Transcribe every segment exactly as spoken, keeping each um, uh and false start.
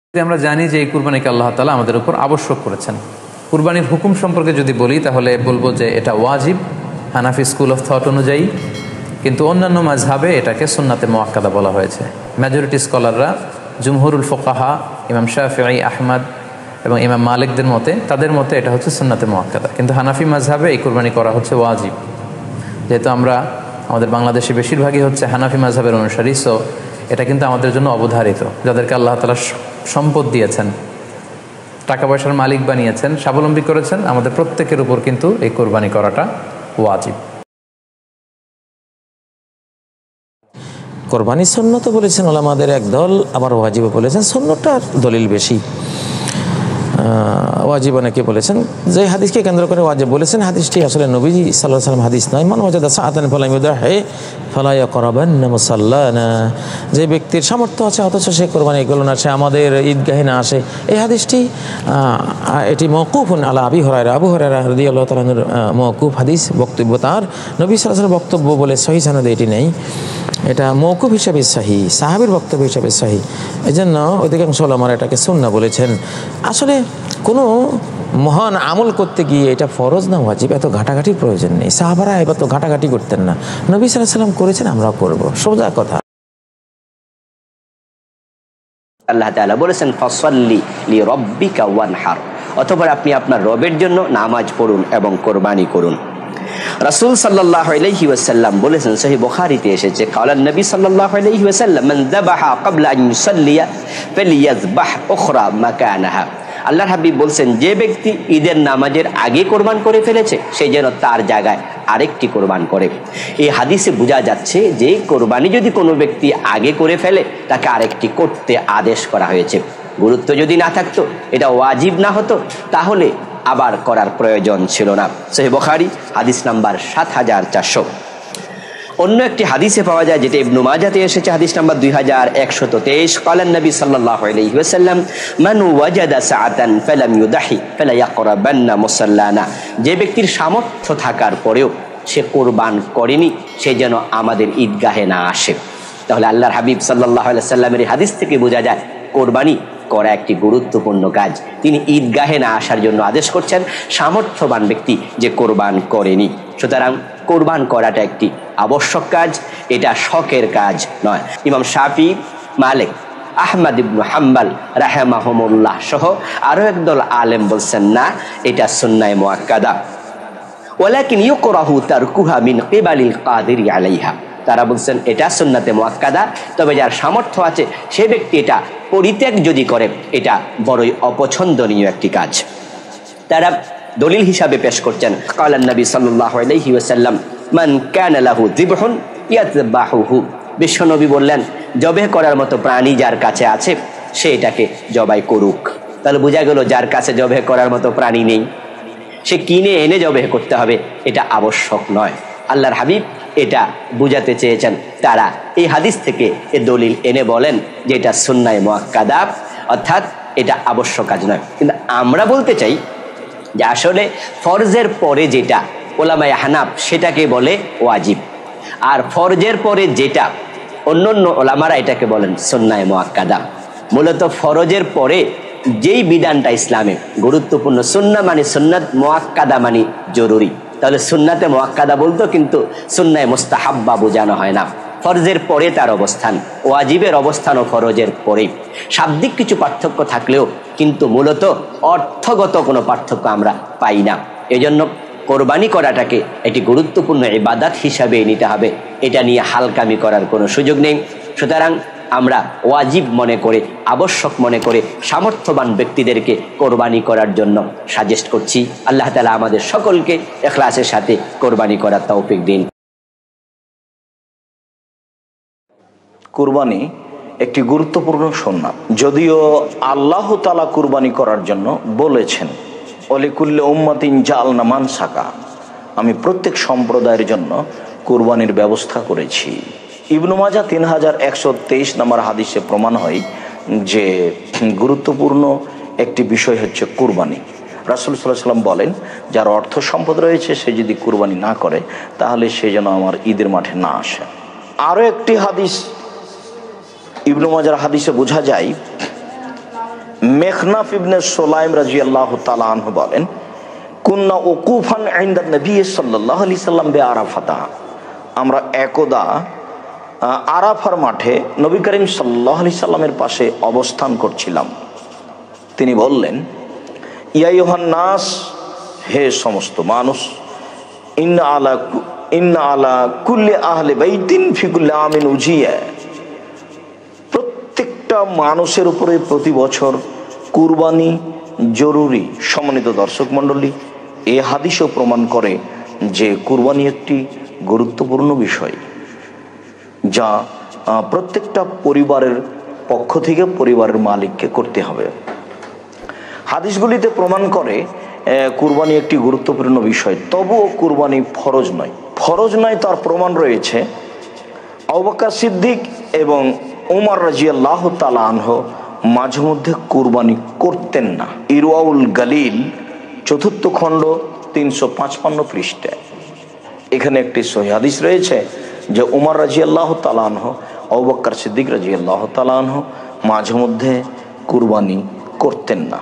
আমরা জানি যে এই কুরবানিকে আল্লাহ তাআলা আমাদের উপর আবশ্যক করেছেন। কুরবানির হুকুম সম্পর্কে যদি বলি তাহলে বলবো যে এটা ওয়াজিব হানাফি স্কুল অফ থট অনুযায়ী, কিন্তু অন্যান্য মাযহাবে এটাকে সুন্নাতে মুআক্কাদা বলা হয়েছে। মেজরিটি স্কলাররা জুমহুরুল ফুকাহা ইমাম শাফিঈ, আহমদ এবং ইমাম মালিকদের মতে তাদের মতে এটা হচ্ছে সুন্নাতে মুআক্কাদা, কিন্তু হানাফি মাযহাবে এই কুরবানি করা হচ্ছে ওয়াজিব। যেহেতু আমরা আমাদের বাংলাদেশে বেশিরভাগই হচ্ছে হানাফি মাযহাবের অনুসারী, সো এটা কিন্তু আমাদের জন্য অবধারিত। যাদেরকে আল্লাহ তাআলা সম্পদ দিয়েছেন, টাকা পয়সার মালিক বানিয়েছেন, স্বাবলম্বী করেছেন, আমাদের প্রত্যেকের উপর কিন্তু এই কোরবানি করাটা ওয়াজিব। কোরবানি সুন্নত বলেছেন ওলামাদের একদল, আবার ওয়াজিব বলেছেন। সুন্নতটার দলিল বেশি, ওয়াজিব অনেকে বলেছেন। যে হাদিসকে কেন্দ্র করে ওয়াজিব বলেছেন, হাদিসটি আসলে নবীজি সাল্লাল্লাহু আলাইহি ওয়াসাল্লাম হাদিস নয়। মান ওয়াজাদা সাআতান ফালাম ইউদাহি ফালা ইয়াকরাবান্না মুসাল্লানা। যে ব্যক্তির সামর্থ্য আছে অথচ সে কোরবানি করল না, সে আমাদের ঈদগাহে না আসে, এই হাদিসটি এটি মওকুফুন আলা আবি হুরায়রা। আবু হুরায়রা রাদিয়াল্লাহু তাআলা আনহু মওকুফ হাদিস, বক্তব্য তার, নবী সাল্লাল্লাহু আলাইহি ওয়াসাল্লাম বক্তব্য বলে সহিহ সনদে এটি নেই, এটা মওকুফ হিসাবে সহিহ, সাহাবীর বক্তব্য হিসাবে সহিহ। এজন্য অধিকাংশ ওলামারা এটাকে সুন্নাহ বলেছেন। আসলে কোনো মহান আমল করতে গিয়ে এটা ফরজ না ওয়াজিব এত ঘাটাঘাটির প্রয়োজন নেই। সাহাবারা এবার তো ঘাটাঘাটি করতেন না, নবী সাল্লাল্লাহু আলাইহি ওয়াসাল্লাম করেছেন, আমরাও করব, সোজা কথা। আল্লাহ তাআলা বলেছেন ফাসাল্লি লিরাব্বিকা ওয়ানহার, অথবা আপনি আপনার রবের জন্য নামাজ পড়ুন এবং কোরবানি করুন। রাসূল সাল্লাল্লাহু আলাইহি ওয়াসাল্লাম বলেছেন, সহিহ বুখারীতে এসেছে, কালান নবী সাল্লাল্লাহু আলাইহি ওয়াসাল্লাম মান যাবাহা ক্বাবলা আন ইউসাল্লিয়া ফালিয়াযবাহ উখরা মাকানাহা। আল্লাহর হাবিব বলছেন, যে ব্যক্তি ঈদের নামাজের আগে কোরবান করে ফেলেছে সে যেন তার জায়গায় আরেকটি কোরবান করে। এই হাদিসে বোঝা যাচ্ছে যে কোরবানি যদি কোনো ব্যক্তি আগে করে ফেলে তাকে আরেকটি করতে আদেশ করা হয়েছে। গুরুত্ব যদি না থাকতো, এটা ওয়াজিব না হতো, তাহলে আবার করার প্রয়োজন ছিল না। সহিহ বুখারী হাদিস নাম্বার সাত হাজার চারশো। অন্য একটি হাদিসে পাওয়া যায়, যেটা ইবনু মাজাতে এসেছে, হাদিস নাম্বার দুই হাজার একশত তেইশ। কালান নবী সাল্লাল্লাহু আলাইহি ওয়াসাল্লাম মান ওয়াজাদা সাআতান ফালাম ইউদাহি ফালা ইয়াকরাবান্না মুসাল্লানা। যে ব্যক্তির সামর্থ্য থাকার পরেও সে কোরবান করেনি, সে যেন আমাদের ঈদগাহে না আসে। তাহলে আল্লাহর হাবিব সাল্লাল্লাহু আলাইহি ওয়াসাল্লামের হাদিস থেকে বোঝা যায় কোরবানি করা একটি গুরুত্বপূর্ণ কাজ। তিনি ঈদগাহে না আসার জন্য আদেশ করছেন সামর্থ্যবান ব্যক্তি যে কোরবান করেনি। সুতরাং কোরবান করাটা একটি আবশ্যক কাজ, এটা শখের কাজ নয়। ইমাম শাফি, মালিক, আহমদ ইবনে হাম্বল রাহিমাহুমুল্লাহ সহ আরো একদল আলেম বলছেন না, এটা সুন্নায়ে মুআক্কাদা। ওয়ালাকিন ইউকরাহু তারকুহা মিন কিবালিল কাদিরি আলাইহা। তারা বলছেন এটা সুন্নাতে মুআক্কাদা, তবে যার সামর্থ্য আছে সে ব্যক্তি এটা পরিত্যাগ যদি করে এটা বড়ই অপছন্দনীয় একটি কাজ। তারা দলিল হিসাবে পেশ করছেন, কালান নবী সাল্লাল্লাহু আলাইহি ওয়াসাল্লাম মান কানা লাহু যিবহুন ইয়াযবাহুহু। বিশ্বনবী বললেন, জবাই করার মতো প্রাণী যার কাছে আছে সে এটাকে জবাই করুক। তাহলে বোঝা গেল যার কাছে জবাই করার মতো প্রাণী নেই, সে কিনে এনে জবাই করতে হবে, এটা আবশ্যক নয়। আল্লাহর হাবিব এটা বুঝাতে চেয়েছেন। তারা এই হাদিস থেকে এ দলিল এনে বলেন যে এটা সুন্নায়ে মুআক্কাদা, অর্থাৎ এটা আবশ্যক কাজ নয়। কিন্তু আমরা বলতে চাই যে আসলে ফরজের পরে যেটা ওলামায়ে হানাফ সেটাকে বলে ওয়াজিব, আর ফরজের পরে যেটা অন্য অন্য ওলামারা এটাকে বলেন সুন্নায়ে মুআক্কাদা। মূলত ফরজের পরে যেই বিধানটা ইসলামে গুরুত্বপূর্ণ, সুন্নাহ মানে সুন্নাত, মুআক্কাদা মানে জরুরি। তাহলে সুন্নাতে মুআক্কাদা বলতো, কিন্তু সুন্নায়ে মুস্তাহাব্বা বোঝানো হয় না। ফরজের পরে তার অবস্থান, ওয়াজিবের অবস্থান ও ফরজের পরে। শাব্দিক কিছু পার্থক্য থাকলেও কিন্তু মূলত অর্থগত কোনো পার্থক্য আমরা পাই না। এজন্য কোরবানি করাটাকে একটি গুরুত্বপূর্ণ ইবাদত হিসাবে নিতে হবে, এটা নিয়ে হালকামি করার কোনো সুযোগ নেই। সুতরাং আমরা ওয়াজিব মনে করে, আবশ্যক মনে করে সামর্থ্যবান ব্যক্তিদেরকে কোরবানি করার জন্য সাজেস্ট করছি। আল্লাহ তাআলা আমাদের সকলকে ইখলাসের সাথে কোরবানি করার তৌফিক দিন। কুরবানি একটি গুরুত্বপূর্ণ সুন্নাত, যদিও আল্লাহ তাআলা কুরবানি করার জন্য বলেছেন, ওয়ালিকুল্লি উম্মাতিন জাআলনা মানসাকা, আমি প্রত্যেক সম্প্রদায়ের জন্য কুরবানির ব্যবস্থা করেছি। ইবনু মাজাহ তিন হাজার একশো তেইশ নম্বর হাদিসে প্রমাণ হয় যে গুরুত্বপূর্ণ একটি বিষয় হচ্ছে কুরবানি। রাসূল সাল্লাল্লাহু আলাইহি ওয়াসাল্লাম বলেন, যার অর্থ সম্পদ রয়েছে সে যদি কুরবানি না করে তাহলে সে যেন আমার ঈদের মাঠে না আসে। আরও একটি হাদিস ইবনু মাজাহ হাদিসে বোঝা যায় মেখনাফ ইবনে সুলাইম রাদিয়াল্লাহু তাআলা আনহু বলেন, কুন্না উকুফান ইনদা নবী সাল্লাল্লাহু আলাইহি সাল্লাম বে আরাফাতা, আমরা একদা আরাফার মাঠে নবী করিম সাল্লাল্লাহু আলাইহি সাল্লামের পাশে অবস্থান করছিলাম। তিনি বললেন, ইয়া আইয়ুহান নাস, হে সমস্ত মানুষ, ইন্না আলা ইন্না আলা কুল্লি আহলি বাইতিন ফি কুল্লি আমিন উজিয়া, প্রত্যেকটা মানুষের উপরে প্রতি বছর কুরবানি জরুরি। সম্মানিত দর্শক মণ্ডলী, এই হাদিসও প্রমাণ করে যে কুরবানি একটি গুরুত্বপূর্ণ বিষয়, যা প্রত্যেকটা পরিবারের পক্ষ থেকে পরিবারের মালিককে করতে হবে। হাদিসগুলিতে প্রমাণ করে কুরবানি একটি গুরুত্বপূর্ণ বিষয়, তবুও কুরবানি ফরজ নয়। ফরজ নয় তার প্রমাণ রয়েছে আবু বকর সিদ্দিক এবং উমর রাদিয়াল্লাহু তাআলা আনহু মাঝে মধ্যে কুরবানি করতেন না। ইরওয়াউল গালিল চতুর্থ খণ্ড তিনশো পাঁচপান্ন পৃষ্ঠায় এখানে একটি সহিহ হাদিস রয়েছে যে উমর রাদিয়াল্লাহু তাআলা আনহু, আবু বকর সিদ্দিক রাদিয়াল্লাহু তাআলা আনহু মাঝে মধ্যে কুরবানি করতেন না।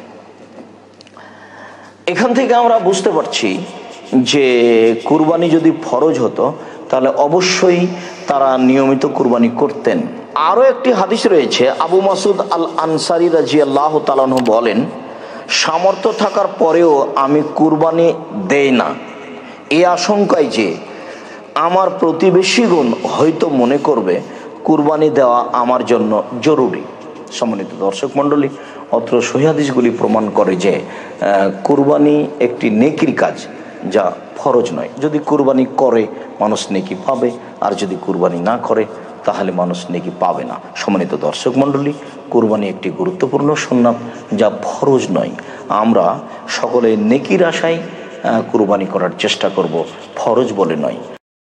এখান থেকে আমরা বুঝতে পারছি যে কুরবানি যদি ফরজ হতো তাহলে অবশ্যই তারা নিয়মিত কুরবানি করতেন। আরও একটি হাদিস রয়েছে, আবু মাসুদ আল আনসারী রাদিয়াল্লাহু তাআলা আনহু বলেন, সামর্থ্য থাকার পরেও আমি কুরবানি দেই না এই আশঙ্কায় যে আমার প্রতিবেশীগণ হয়তো মনে করবে কুরবানি দেওয়া আমার জন্য জরুরি। সম্মানিত দর্শক মণ্ডলী, অত্র সহিহ হাদিসগুলি প্রমাণ করে যে কুরবানি একটি নেকির কাজ, যা ফরজ নয়। যদি কুরবানি করে মানুষ নেকি পাবে, আর যদি কুরবানি না করে তাহলে মানুষ নেকি পাবে না। সম্মানিত দর্শক মণ্ডলী, কুরবানি একটি গুরুত্বপূর্ণ সুন্নাত, যা ফরজ নয়। আমরা সকলে নেকির আশায় কুরবানি করার চেষ্টা করব, ফরজ বলে নয়।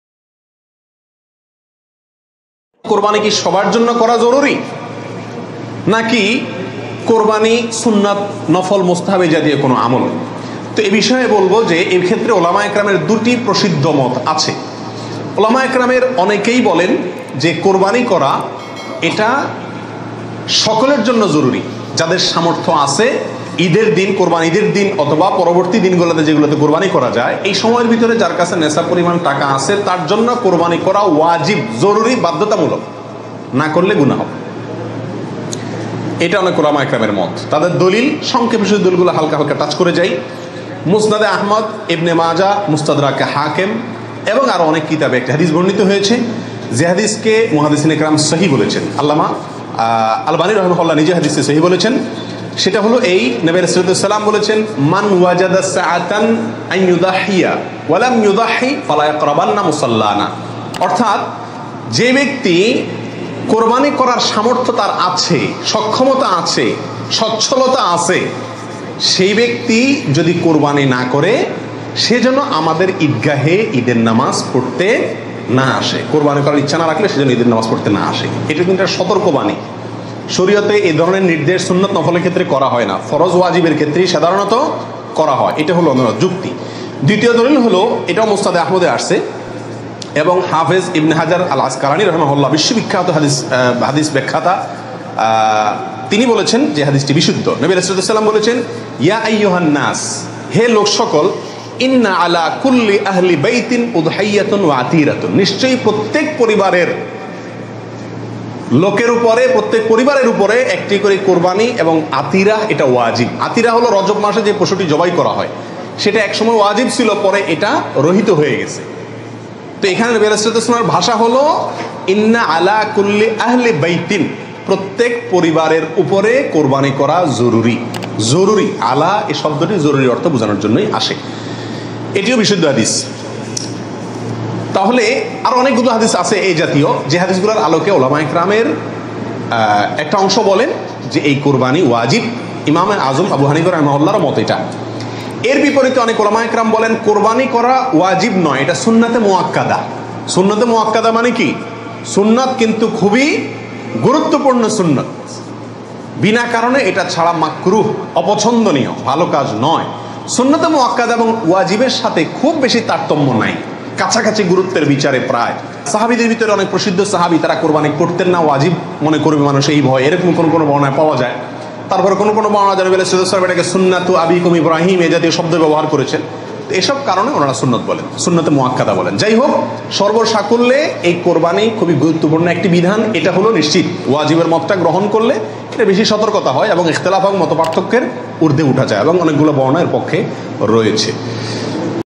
কোরবানি কি সবার জন্য করা জরুরি, নাকি কোরবানি সুন্নাত, নফল, মুস্তাহাব জাতীয় কোনো আমল? তো এই বিষয়ে বলবো যে এই ক্ষেত্রে ওলামা একরামের দুটি প্রসিদ্ধ মত আছে। ওলামা একরামের অনেকেই বলেন যে কোরবানি করা এটা সকলের জন্য জরুরি, যাদের সামর্থ্য আছে ঈদের দিন, কোরবানি ঈদের দিন অথবা পরবর্তী দিনগুলোতে যেগুলোতে কোরবানি করা যায়, এই সময়ের ভিতরে যার কাছে নেশা পরিমাণ টাকা আছে তার জন্য কোরবানি করা ওয়াজিব, জরুরি, বাধ্যতামূলক, না করলে গুনাহ হবে। এটা অনেক ওলামা একরামের মত। তাদের দলিল সংক্ষেপে শুধু দলিলগুলো হালকা হালকা টাচ করে যাই। মুসনাদে আহমদ, ইবনে মাজা, মুস্তাদরাকে হাকিম এবং আরো অনেক কিতাবে একটা হাদিস বর্ণিত হয়েছে, যে হাদিসকে মুহাদ্দিসিন ইকরাম সহিহ বলেছেন। আল্লামা আলবানী রাহিমাহুল্লাহ নিজে হাদিসে সহিহ বলেছেন। সেটা হলো এই, নবী সাল্লাল্লাহু আলাইহি ওয়াসাল্লাম বলেছেন, মান ওয়াজাদা সাআতান আন ইউদাহিয়া ওয়া লাম ইউদাহি ফালা ইয়াকরাবান্না মুসাল্লানা। অর্থাৎ যে ব্যক্তি কোরবানি করার সামর্থ্য তার আছে, সক্ষমতা আছে, সচ্ছলতা আছে, সেই ব্যক্তি যদি কোরবানি না করে সে যেন আমাদের ঈদগাহে ঈদের নামাজ পড়তে না আসে। কোরবানি করার ইচ্ছা না রাখলে সেজন্য ঈদের নামাজ পড়তে না আসে। এটা কিন্তু একটা সতর্কবাণী। শরীয়তে এই ধরনের নির্দেশ সুন্নাত নফলের ক্ষেত্রে করা হয় না, ফরজ ওয়াজিবের ক্ষেত্রেই সাধারণত করা হয়। এটা হলো অন্য যুক্তি। দ্বিতীয় দলিল হলো, এটাও মুস্তাদে আহমদে আসছে এবং হাফেজ ইবনে হাজার আল আসকালানী রাহিমাহুল্লাহ বিশ্ববিখ্যাত হাদিস হাদিস ব্যাখ্যাতা, তিনি বলেছেন যে হাদিসটি বিশুদ্ধ। নবী রাসূলুল্লাহ সাল্লাল্লাহু আলাইহি ওয়াসাল্লাম বলেছেন, ইয়া আইয়ুহান নাস, হে লোক সকল, ইন্না আলা কুল্লি আহলি বাইতিন উদহাইয়াতুন ওয়া আতিরাতুন, নিশ্চয়ই প্রত্যেক পরিবারের লোকের উপরে, প্রত্যেক পরিবারের উপরে একটি করে কোরবানি এবং আতিরা, এটা ওয়াজিব। আতিরা হলো রজব মাসে যে পশুটি জবাই করা হয়, সেটা একসময় ওয়াজিব ছিল, পরে এটা রহিত হয়ে গেছে। তো এখানে নবী সাল্লাল্লাহু আলাইহি ওয়াসাল্লামের ভাষা হলো ইন্না আলা কুল্লি আহলি বাইতিন, প্রত্যেক পরিবারের উপরে কোরবানি করা জরুরি। জরুরি, আলা এই শব্দটি জরুরি অর্থ বোঝানোর জন্যই আসে। এটিও বিশুদ্ধ হাদিস। তাহলে আর অনেকগুলো হাদিস আছে এই জাতীয়, যে হাদিসগুলোর আলোকে ওলামা ইকরামের একটা অংশ বলেন যে এই কোরবানি ওয়াজিব। ইমাম আজম আবু হানিফা রাহিমাহুল্লাহর মত এটা। এর বিপরীতে অনেক ওলামা ইকরাম বলেন কোরবানি করা ওয়াজিব নয়, এটা সুন্নাতে মুআক্কাদা। সুন্নাতে মুআক্কাদা মানে কি? সুন্নাত কিন্তু খুবই গুরুত্বপূর্ণ সুন্নাত, বিনা কারণে এটা ছাড়া মাকরুহ, অপছন্দনীয়, ভালো কাজ নয়। সুন্নাতে মুআক্কাদা এবং ওয়াজিবের সাথে খুব বেশি তারতম্য নাই, কাছাকাছি গুরুত্বের বিচারে প্রায়। সাহাবীদের ভিতরে অনেক প্রসিদ্ধ সাহাবী, তারা কোরবানি করতেন না, ওয়াজিব মনে করবে মানুষ এই ভয়, এরকম কোন কোন বর্ণনায় পাওয়া যায়। তারপরে কোনো কোনো বর্ণনা জানাবে এটাকে সুন্নাতু আবিকুম ইব্রাহিম এ জাতীয় শব্দ ব্যবহার করেছেন। তো এসব কারণে ওনারা সুন্নত বলেন, সুন্নতে মুআক্কাদা বলেন। যাই হোক, সর্বসাকুল্যে এই কোরবানি খুবই গুরুত্বপূর্ণ একটি বিধান, এটা হলো নিশ্চিত। ওয়াজিবের মতটা গ্রহণ করলে এটা বেশি সতর্কতা হয় এবং ইখতিলাফ এবং মতপার্থক্যের ঊর্ধ্বে উঠা যায় এবং অনেকগুলো বর্ণনা এর পক্ষে রয়েছে।